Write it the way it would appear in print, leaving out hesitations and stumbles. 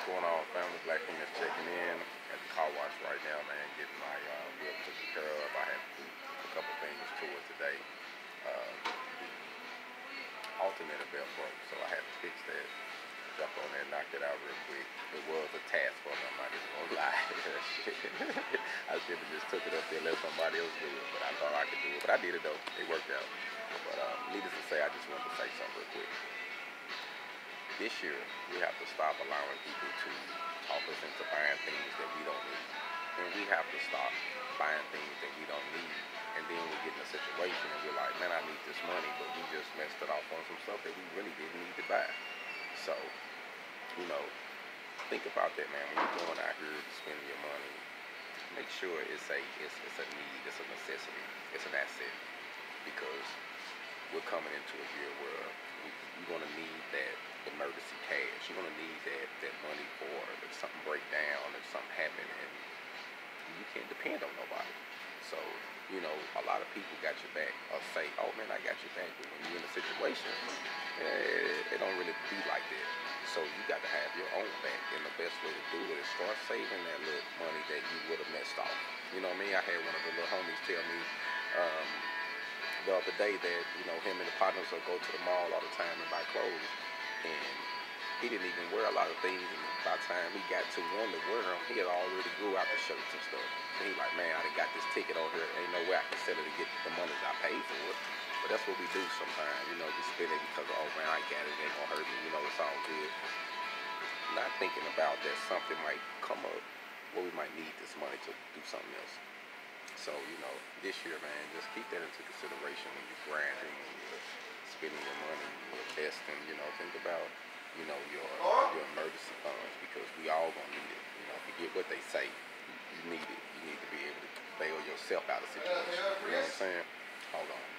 going on, family? Black man is checking in at the car wash right now, man. Getting my wheel taken care of. I had to do a couple things to it today. The alternator belt broke, so I had to fix that. Jump on there, knocked it out real quick. It was a task for me. I'm not even gonna lie. I should have just took it up there and let somebody else do it, but I thought I could do it. But I did it though. It worked out. But needless to say, I just wanted to say something real quick. This year, we have to stop allowing people to talk us into buying things that we don't need. And we have to stop buying things that we don't need. And then we get in a situation and we're like, man, I need this money, but we just messed it off on some stuff that we really didn't need to buy. So, think about that, man. When you're going out here spending your money, make sure it's a need, it's a necessity, it's an asset. Because we're coming into a year where you're going to need that emergency cash. You're going to need that money for if something break down, if something happen, and you can't depend on nobody. So, a lot of people got your back or say, oh man, I got your back. But when you're in a situation, it don't really be like that. So you got to have your own back. And the best way to do it is start saving that little money that you would have messed off. You know what I mean? I had one of the little homies tell me the other day that, him and the partners will go to the mall all the time and buy clothes. And he didn't even wear a lot of things, and by the time he got to one to wear them, he had already grew out the shirts and stuff. And he like, man, I done got this ticket on here, ain't no way I can sell it to get the money that I paid for it. But that's what we do sometimes, we spend it because, oh man, I got it, it ain't gonna hurt me, it's all good. Not thinking about that something might come up where we might need this money to do something else. So, this year, man, just keep that into consideration when you're grinding, when you're spending your money, when you're investing, think about your emergency funds, because we all gonna need it. Forget what they say. You need it. You need to be able to bail yourself out of situations. You know what I'm saying? Hold on.